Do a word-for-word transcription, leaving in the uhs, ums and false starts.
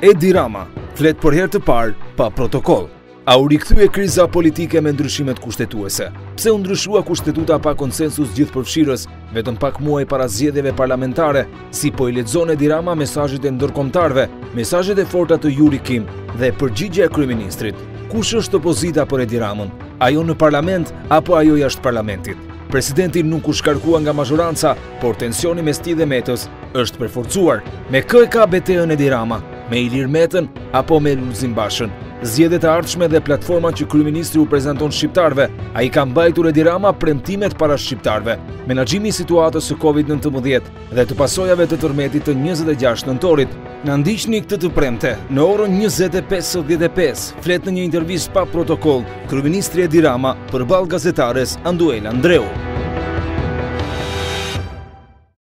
Edi Rama flet për herë të parë pa protokoll. A u rikthye kriza politike me ndryshimet kushtetuese? Pse u ndryshua kushtetuta pa konsensus gjithëpërfshirës vetëm pak muaj para zgjedhjeve parlamentare? Si po i lexon Edi Rama mesazhet e ndërkombëtarëve, mesazhet e forta të Yuri Kim dhe përgjigjja e kryeministrit? Kush është opozita për Edi Ramën? Ajo në parlament apo ajo jashtë parlamentit? Presidenti nuk u shkarkua nga mazhoranca, por tensioni mes tij dhe Metës është përforcuar. Me kë e ka betejën Edi Rama? Me Ilir Metën apo me Lulzim Bashën? Zgjedhjet e ardhshme dhe platforma që kryeministri u prezanton shqiptarëve, ai ka mbajtur Edi Rama premtimet para shqiptarëve. Menaxhimi i situatës së Covid nëntëmbëdhjetë dhe të pasojave të tërmetit të njëzet e gjashtë nëntorit. Na ndiqni këtë të premte. Në orën njëzet e pesëdhjetë e pesë, flet në një intervistë pa protokoll kryeministri Edi Rama përballë gazetares Anduela Ndreu.